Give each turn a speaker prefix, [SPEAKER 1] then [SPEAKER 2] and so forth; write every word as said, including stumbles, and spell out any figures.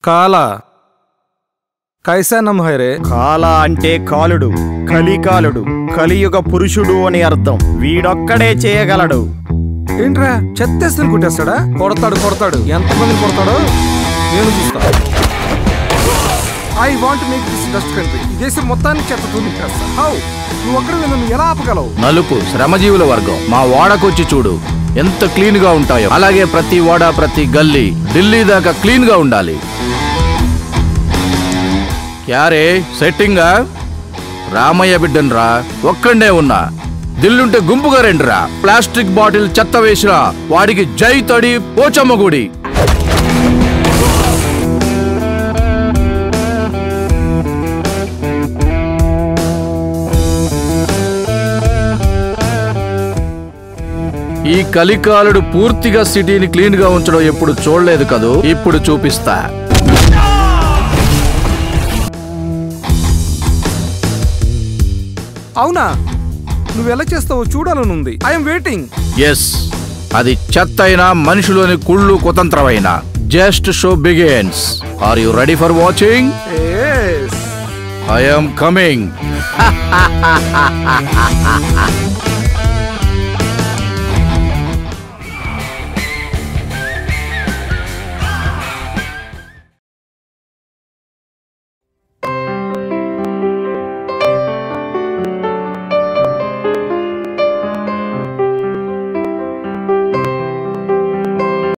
[SPEAKER 1] కాలా కైసా నమ్ హై రే?
[SPEAKER 2] కాలా అంటే కాలుడు, కలికాలుడు, కలియుగ పురుషుడు అని అర్థం. వీడొక్కడే చేయగలడు.
[SPEAKER 1] ఏంట్రా చెత్తేస్తుని కుట్టేస్తాడా? కొడతాడు కొడతాడు ఎంతమంది కొడతాడో నేను చూస్తా. I want make this dust country. ఈ దేశం మొత్తానికి చెత్త తూనిచేస్తా. హౌ? నువ్వు ఒక్కడే నన్ను ఎలా ఆపగలవు?
[SPEAKER 3] నలుపు శ్రమజీవుల వర్గం మా వాడకొచ్చి చూడు ఎంత క్లీన్ గా ఉంటాయో. అలాగే ప్రతి వాడ ప్రతి గల్లీ ఢిల్లీ దాకా క్లీన్ గా ఉండాలి. క్యారే సెట్టింగా? రామయ్య బిడ్డన్ రా, ఒక్కడే ఉన్నా. దిల్లుంటే గుంపుగా రండిరా. ప్లాస్టిక్ బాటిల్ చెత్త వేసిరా వాడికి జై తడి పోచమ్మ గుడి. ఈ కలికాలుడు పూర్తిగా సిటీని క్లీన్ గా ఉంచడం ఎప్పుడు చూడలేదు కదూ, ఇప్పుడు చూపిస్తా.
[SPEAKER 1] అవునా? నువ్వు ఎలా చేస్తావో చూడాలనుంది. I'm waiting.
[SPEAKER 3] ఎస్, అది చెత్త అయినా మనుషులోని కుళ్ళు కుతంత్రమైనా. Just show begins. Are you ready for watching?
[SPEAKER 1] yes.
[SPEAKER 3] I am coming.